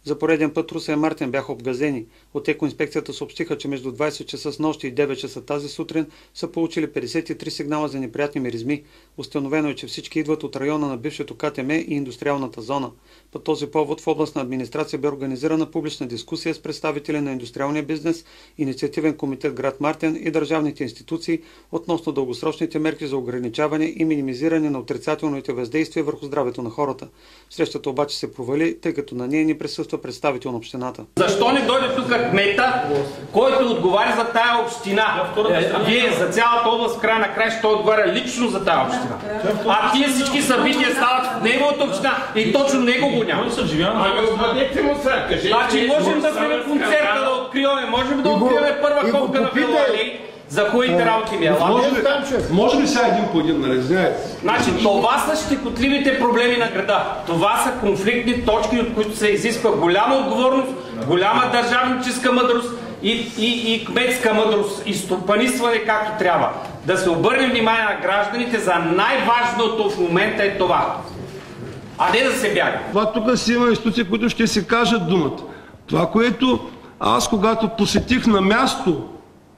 За пореден път Русе и Мартен бяха обгазени. От екоинспекцията съобщиха, че между 20 часа с нощи и 9 часа тази сутрин са получили 53 сигнала за неприятни миризми. Установено е, че всички идват от района на бившето КТМ и индустриалната зона. По този повод в областна администрация бе организирана публична дискусия с представители на индустриалния бизнес, инициативен комитет град Мартен и държавните институции относно дългосрочните мерки за ограничаване и минимизиране на отрицателните въздействия върху здравето на хората. Срещата обаче се провали, тъй като на нея ни присъства представител на общината. Защо не дойде тук кмета, който отговаря за тая община? Вие за цялата област в края на края ще отговаря лично за тая община. А тия всички събития стават в неговата община и точно него го няма. Ами обадете му се, кажете. Значи можем да сме на концерта да откриваме, можем да откриваме първа копка на Филалей. За хубавите работи ми е. Може ли сега един по един, нали? Значи това са щекотливите проблеми на града. Това са конфликтни точки, от които се изисква голяма отговорност, голяма държавническа мъдрост и кметска мъдрост и стопанисване както трябва. Да се обърнем внимание на гражданите за най-важното в момента е това. А не да се бяга. Това тук си има институции, които ще си кажат думата. Това, което аз когато посетих на място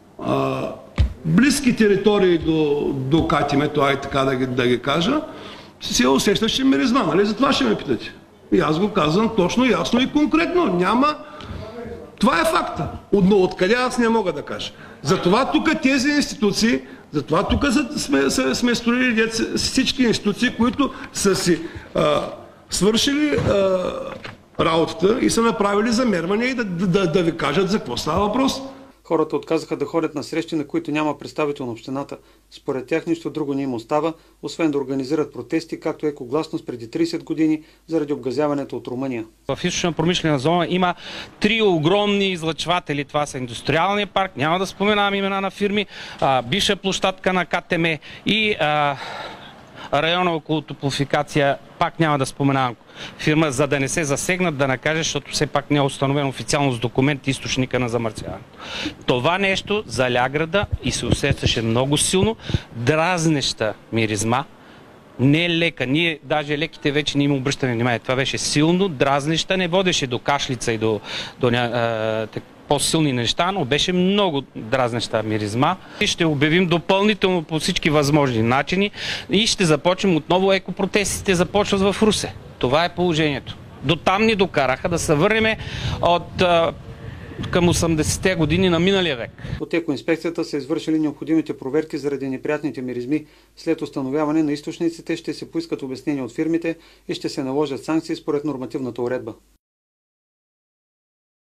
близки територии до Катимето, така да ги кажа, се усещаше миризма, нали? Затова ще ме питате. И аз го казвам точно, ясно и конкретно. Няма. Това е факта. Откъде аз не мога да кажа. Затова тук тези институции, затова тук сме строили всички институции, които са си свършили работата и са направили замервания и да ви кажат за какво става въпрос. Хората отказаха да ходят на срещи, на които няма представител на общината. Според тях нищо друго не им остава, освен да организират протести, както екогласност преди 30 години, заради обгазяването от Румъния. В източна промишлена зона има 3 огромни излъчватели. Това са индустриалния парк, няма да споменавам имена на фирми, бивша площадка на КТМ и района около Топлофикация, пак няма да споменавам фирма, за да не се засегнат, да накаже, защото все пак не е установен официално с документ източника на замърсяването. Това нещо заля града и се усещаше много силно, дразнеща миризма, не лека. Ние даже леките вече не им обръщаме внимание. Това беше силно, дразнеща, не водеше до кашлица и до по-силни неща, но беше много дразнеща миризма. Ще обявим допълнително по всички възможни начини и ще започнем отново екопротестите, започват в Русе. Това е положението. До там ни докараха да се върнем към 80-те години на миналия век. От екоинспекцията са извършили необходимите проверки заради неприятните миризми. След установяване на източниците ще се поискат обяснения от фирмите и ще се наложат санкции според нормативната уредба.